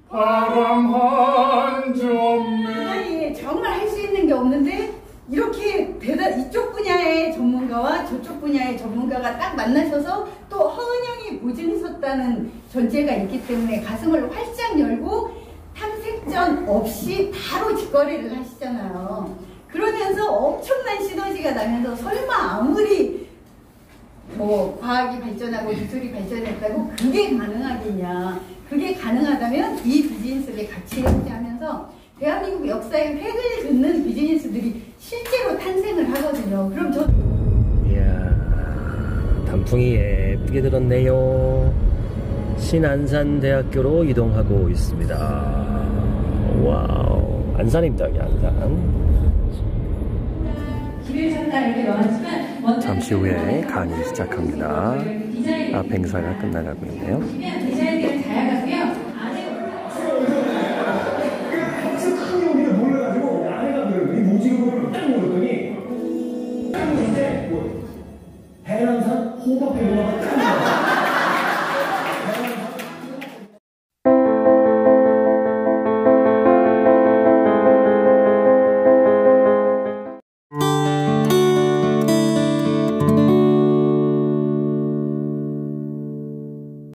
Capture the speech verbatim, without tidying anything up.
바람 한 점에 아니, 정말 할 수 있는 게 없는데 이렇게 대단 이쪽 분야의 전문가와 저쪽 분야의 전문가가 딱 만나셔서 또 허은영이 보증섰다는 전제가 있기 때문에 가슴을 활짝 열고 탐색전 없이 바로 직거래를 하시잖아요. 그러면서 엄청난 시너지가 나면서 설마 아무리 뭐 과학이 발전하고 기술이 발전했다고 그게 가능하겠냐. 그게 가능하다면 이 비즈니스를 같이 해보자 하면서 대한민국 역사의 획을 긋는 비즈니스들이 실제로 탄생을 하거든요. 그럼 저 이야, 단풍이 예쁘게 들었네요. 신안산대학교로 이동하고 있습니다. 와우, 안산입니다. 여기 안산. 잠시 후에 강의 시작합니다. 앞 행사가 끝나가고 있네요.